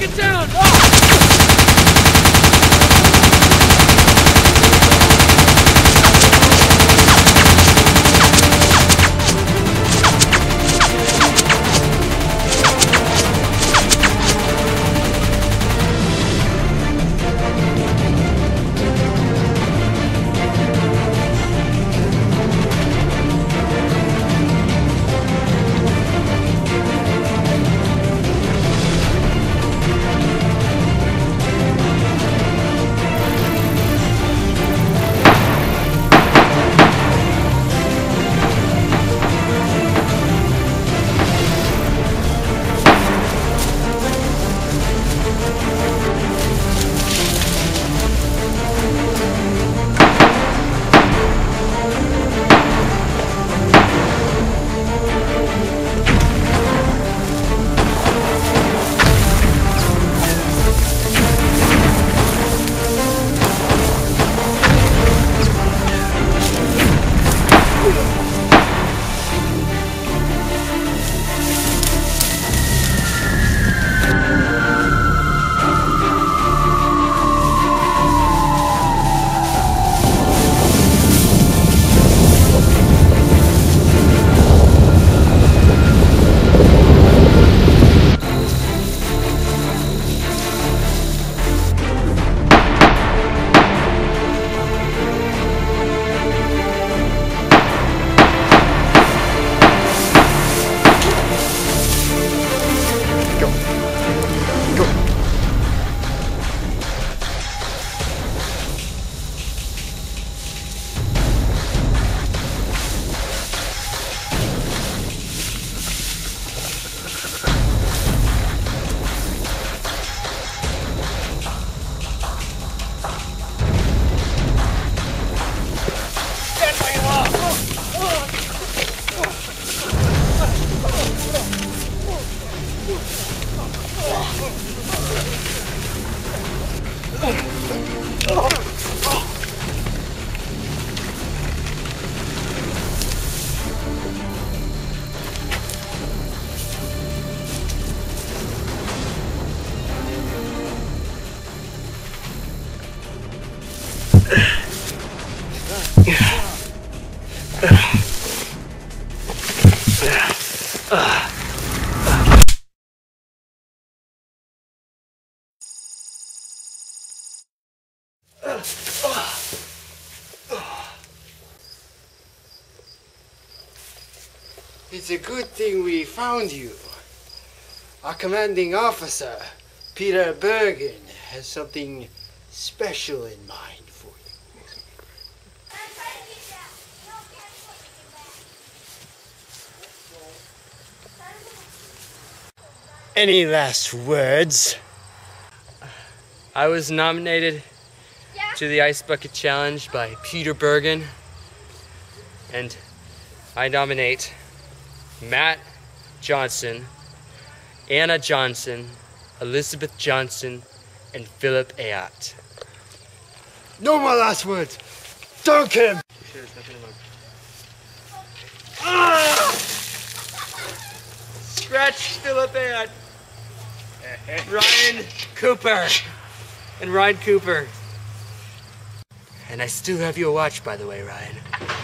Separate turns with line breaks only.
it down!
It's a good thing we found you. Our commanding officer, Peter Bergen, has something special in mind for you. Any last words?
I was nominated to the Ice Bucket Challenge by Peter Bergen, and I nominate Matt Johnson, Anna Johnson, Elizabeth Johnson, and Phillip Ayotte.
No more last words. Dunk him!
Scratch Phillip Ayotte. Ryan Cooper. And Ryan Cooper. And I still have your watch, by the way, Ryan.